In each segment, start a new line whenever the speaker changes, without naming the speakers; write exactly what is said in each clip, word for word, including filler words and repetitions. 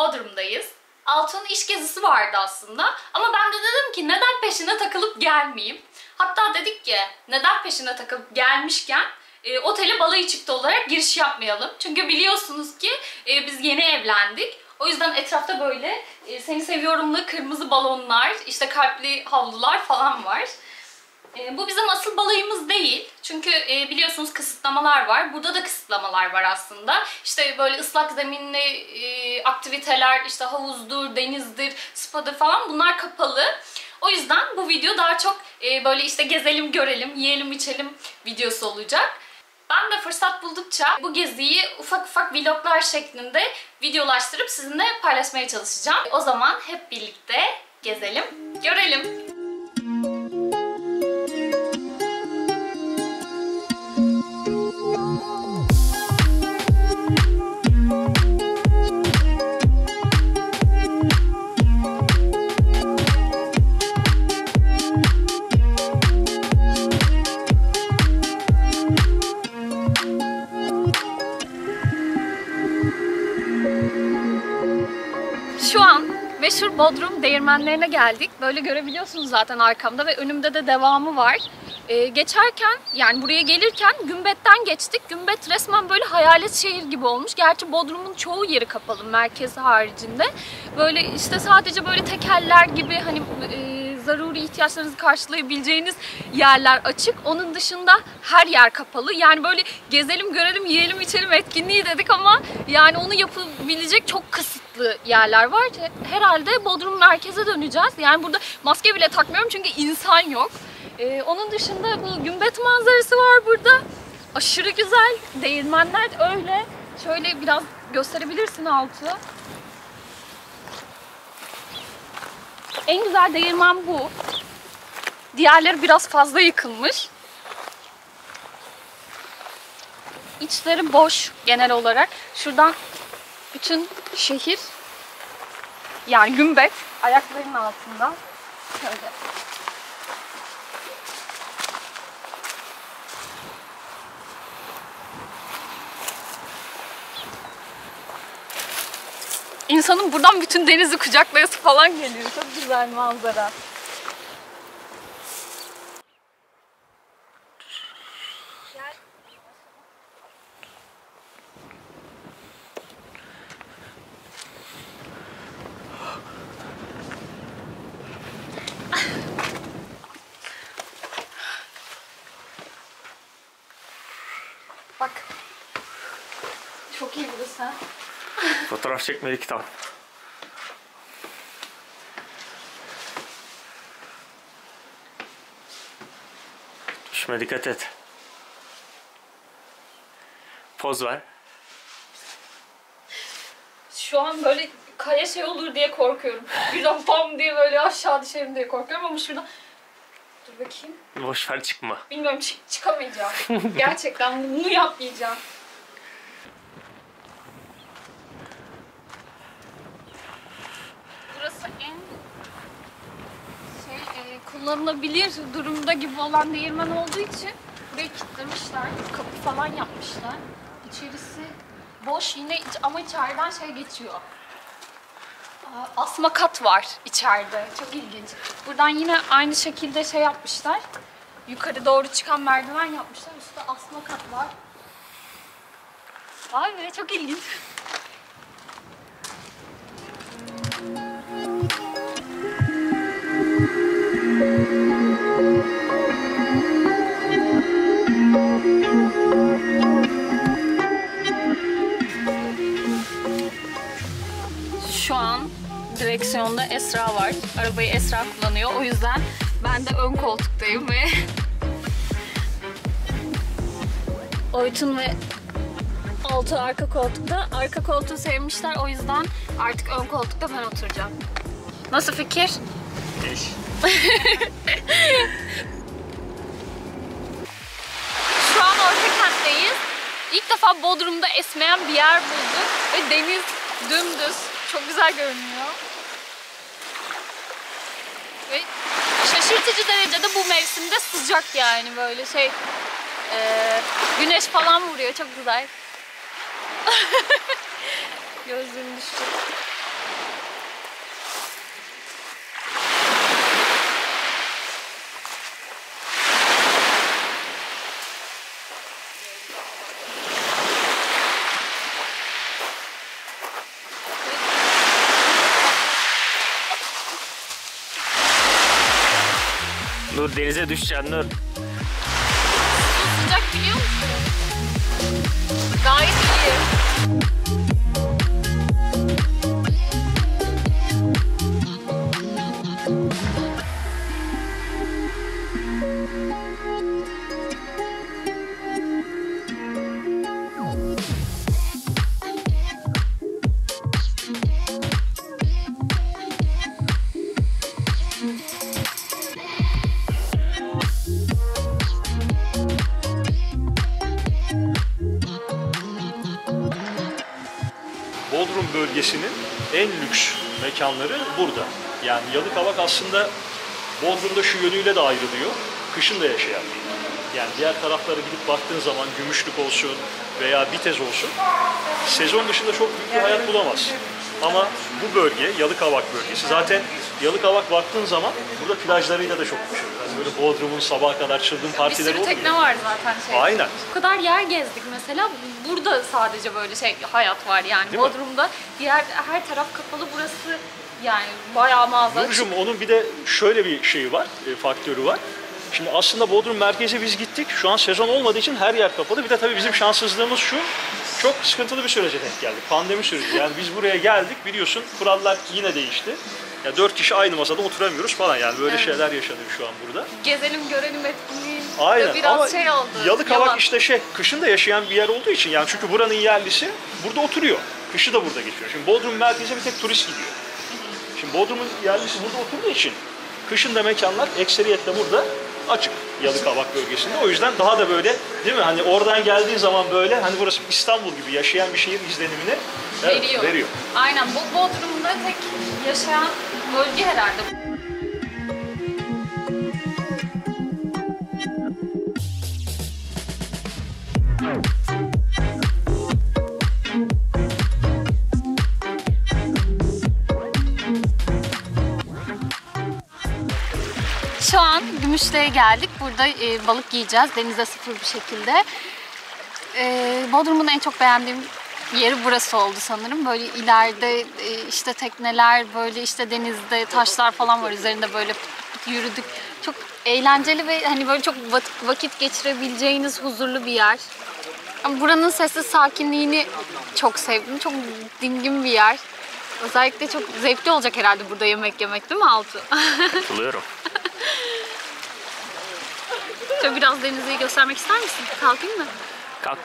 Bodrum'dayız. Altuğ'un iş gezisi vardı aslında. Ama ben de dedim ki neden peşine takılıp gelmeyeyim? Hatta dedik ki neden peşine takılıp gelmişken e, otele balayı çıktı olarak giriş yapmayalım. Çünkü biliyorsunuz ki e, biz yeni evlendik. O yüzden etrafta böyle e, seni seviyorumlu kırmızı balonlar, işte kalpli havlular falan var. E, bu bizim asıl balayımız değil. Çünkü e, biliyorsunuz kısıtlamalar var. Burada da kısıtlamalar var aslında. İşte böyle ıslak zeminli e, aktiviteler, işte havuzdur, denizdir, spadır falan bunlar kapalı. O yüzden bu video daha çok e, böyle işte gezelim, görelim, yiyelim, içelim videosu olacak. Ben de fırsat buldukça bu geziyi ufak ufak vloglar şeklinde videolaştırıp sizinle paylaşmaya çalışacağım. O zaman hep birlikte gezelim, görelim. Şu an meşhur Bodrum değirmenlerine geldik. Böyle görebiliyorsunuz zaten arkamda ve önümde de devamı var. Ee, geçerken yani buraya gelirken Gümbet'ten geçtik. Gümbet resmen böyle hayalet şehir gibi olmuş. Gerçi Bodrum'un çoğu yeri kapalı merkezi haricinde. Böyle işte sadece böyle tekeller gibi hani e, zaruri ihtiyaçlarınızı karşılayabileceğiniz yerler açık. Onun dışında her yer kapalı. Yani böyle gezelim, görelim, yiyelim, içelim etkinliği dedik ama yani onu yapabilecek çok kısıtlı yerler var. Herhalde Bodrum merkeze döneceğiz. Yani burada maske bile takmıyorum çünkü insan yok. Ee, onun dışında bu Gümbet manzarası var burada. Aşırı güzel. Değirmenler öyle. Şöyle biraz gösterebilirsin altı. En güzel değirmen bu. Diğerleri biraz fazla yıkılmış. İçleri boş genel olarak. Şuradan bütün şehir yani Gümbet ayaklarının altında. Şöyle. İnsanın buradan bütün denizi kucaklayası falan geliyor. Çok güzel manzara. Gel. Bak. Çok iyi burası.
Fotoğraf çekmedik tam. Düşme, dikkat et. Poz ver.
Şu an böyle kaya şey olur diye korkuyorum. Birden bam diye böyle aşağı düşerim diye korkuyorum ama şuradan... Dur bakayım.
Boş ver, çıkma.
Bilmiyorum, çık çıkamayacağım. Gerçekten bunu yapmayacağım. Burası en şey e, kullanılabilir durumda gibi olan değirmen olduğu için burayı kilitlemişler. Kapı falan yapmışlar. İçerisi boş yine ama içeriden şey geçiyor. Asma kat var içeride. Çok ilginç. Buradan yine aynı şekilde şey yapmışlar. Yukarı doğru çıkan merdiven yapmışlar. Üstte asma kat var. Vay be, çok ilginç. Şu an direksiyonda Esra var. Arabayı Esra kullanıyor. O yüzden ben de ön koltuktayım ve Oytun ve Altuğ arka koltukta. Arka koltuğu sevmişler. O yüzden artık ön koltukta ben oturacağım. Nasıl fikir?
Geç.
Şu an Ortakent'teyiz. İlk defa Bodrum'da esmeyen bir yer bulduk. Ve deniz dümdüz. Çok güzel görünüyor. Ve şaşırtıcı derecede bu mevsimde sıcak yani böyle şey. E, güneş falan vuruyor. Çok güzel. Gözlüğüm düştü.
Nur denize düşeceksin Nur.
Su sıcak biliyor musun? Gayet iyi.
Bodrum bölgesinin en lüks mekanları burada. Yani Yalıkavak aslında Bodrum'da şu yönüyle de ayrılıyor. Kışın da yaşayan bir yer. Yani diğer taraflara gidip baktığın zaman Gümüşlük olsun veya Bitez olsun sezon dışında çok büyük bir hayat bulamazsın. Ama bu bölge, Yalıkavak bölgesi. Zaten Yalıkavak baktığın zaman burada plajlarıyla da çok meşhur. Yani böyle Bodrum'un sabaha kadar çılgın
Bir
partileri
sürü
oluyor.
tekne var zaten şey.
Aynen.
Bu kadar yer gezdik mesela. Burada sadece böyle şey hayat var yani.
Değil mi?
Bodrum'da diğer her taraf kapalı, burası yani bayağı mağaza açık.
Nurcuğum, onun bir de şöyle bir şeyi var, e, faktörü var. Şimdi aslında Bodrum merkeze biz gittik. Şu an sezon olmadığı için her yer kapalı. Bir de tabii bizim şanssızlığımız şu. Çok sıkıntılı bir sürece denk geldik. Pandemi süreci. Yani biz buraya geldik, biliyorsun kurallar yine değişti. Ya dört kişi aynı masada oturamıyoruz falan, yani böyle
Evet.
şeyler yaşadık şu an burada.
Gezelim görelim etkinliği de
Aynen.
biraz
Ama
şey oldu.
Yalıkavak
yalan.
işte şey, kışın da yaşayan bir yer olduğu için, yani çünkü buranın yerlisi burada oturuyor. Kışı da burada geçiyor. Şimdi Bodrum merkeze bir tek turist gidiyor. Şimdi Bodrum'un yerlisi burada oturduğu için kışın da mekanlar ekseriyetle burada açık Yalıkavak bölgesinde. O yüzden daha da böyle, değil mi? Hani oradan geldiğin zaman böyle hani burası İstanbul gibi yaşayan bir şehir izlenimini evet,
veriyor.
veriyor.
Aynen. Bu Bodrum'da tek yaşayan bölge herhalde. Şu an Gümüşlü'ye geldik. Burada e, balık yiyeceğiz. Denize sıfır bir şekilde. E, Bodrum'un en çok beğendiğim yeri burası oldu sanırım. Böyle ileride e, işte tekneler, böyle işte denizde taşlar falan var. Üzerinde böyle yürüdük. Çok eğlenceli ve hani böyle çok vakit geçirebileceğiniz huzurlu bir yer. Ama buranın sessiz sakinliğini çok sevdim. Çok dingin bir yer. Özellikle çok zevkli olacak herhalde burada yemek yemek, değil mi Altu?
Katılıyorum.
Şöyle biraz denizi göstermek ister misin? Kalkayım mı?
Kalk.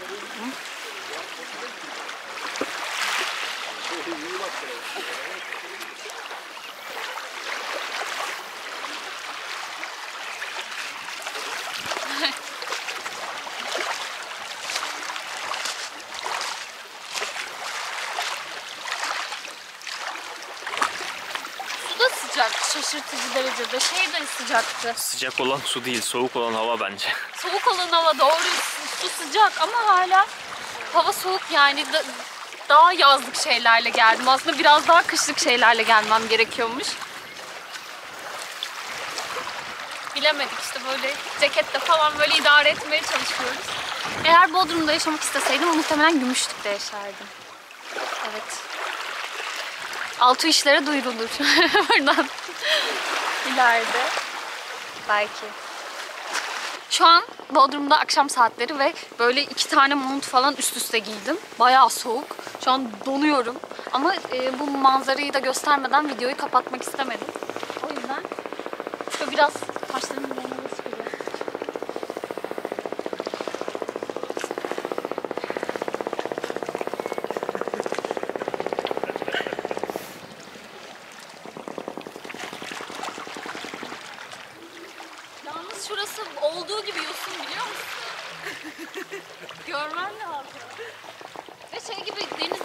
Su da sıcak, şaşırtıcı derecede. Şey de sıcaktı.
Sıcak olan su değil, soğuk olan hava bence.
Soğuk olan hava doğru, su sıcak ama hala hava soğuk yani. Da, daha yazlık şeylerle geldim. Aslında biraz daha kışlık şeylerle gelmem gerekiyormuş. Bilemedik işte, böyle ceketle falan böyle idare etmeye çalışıyoruz. Eğer Bodrum'da yaşamak isteseydim muhtemelen Gümüşlük'te yaşardım. Evet. Altu işlere duyurulur buradan. İleride. Belki. Şu an Bodrum'da akşam saatleri ve böyle iki tane mont falan üst üste giydim. Bayağı soğuk. Şu an donuyorum. Ama e, bu manzarayı da göstermeden videoyu kapatmak istemedim. O yüzden şöyle biraz taşlarımın yanına sürüyor. Yalnız şurası olduğu gibi yosun, biliyor musun? Görmen lazım. Ve şey gibi, deniz